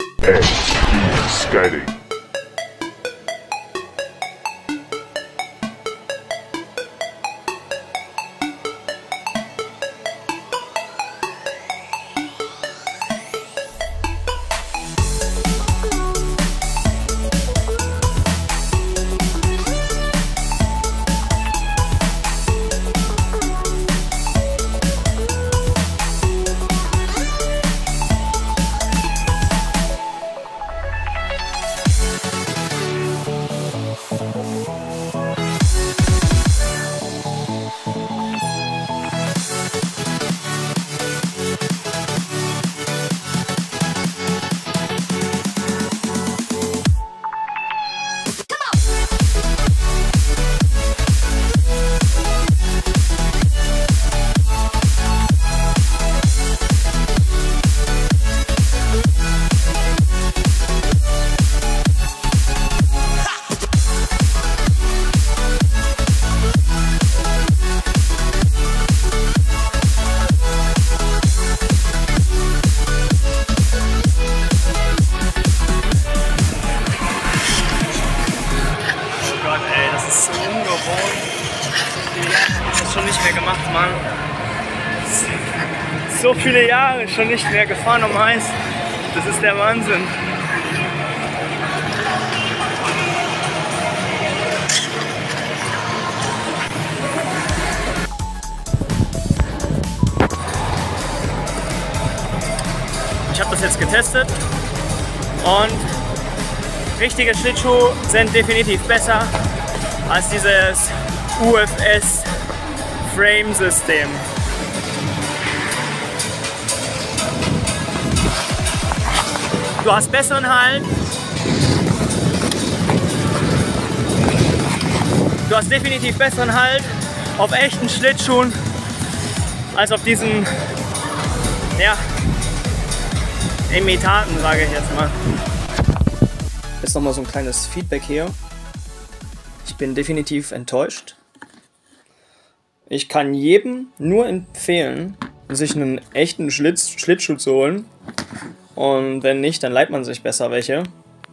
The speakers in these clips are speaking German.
Skating. Schon nicht mehr gemacht, Mann. So viele Jahre schon nicht mehr gefahren am Eis. Das ist der Wahnsinn. Ich habe das jetzt getestet und richtige Schlittschuhe sind definitiv besser als dieses UFS Frame-System. Du hast besseren Halt. Du hast definitiv besseren Halt auf echten Schlittschuhen als auf diesen, ja, Imitaten, sage ich jetzt mal. Jetzt nochmal so ein kleines Feedback hier. Ich bin definitiv enttäuscht. Ich kann jedem nur empfehlen, sich einen echten Schlittschuh zu holen. Und wenn nicht, dann leiht man sich besser welche.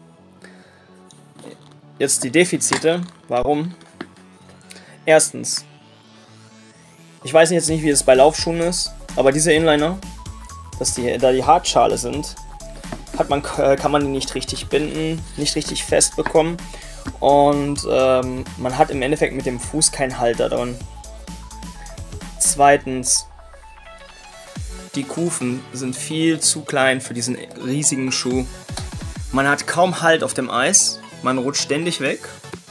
Jetzt die Defizite. Warum? Erstens, ich weiß jetzt nicht, wie es bei Laufschuhen ist, aber diese Inliner, da die Hartschale sind, kann man die nicht richtig binden, nicht richtig fest bekommen. Und man hat im Endeffekt mit dem Fuß keinen Halt da drin. Zweitens, die Kufen sind viel zu klein für diesen riesigen Schuh. Man hat kaum Halt auf dem Eis, man rutscht ständig weg.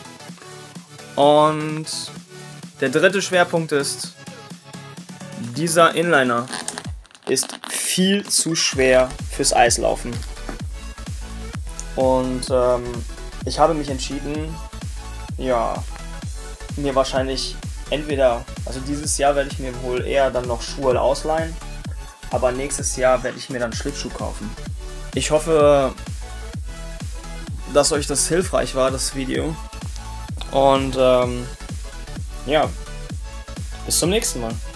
Und der dritte Schwerpunkt ist, dieser Inliner ist viel zu schwer fürs Eislaufen. Und ich habe mich entschieden, ja, mir wahrscheinlich entweder, also dieses Jahr werde ich mir wohl eher dann noch Schuhe ausleihen, aber nächstes Jahr werde ich mir dann Schlittschuh kaufen. Ich hoffe, dass euch das hilfreich war, das Video. Und ja, bis zum nächsten Mal.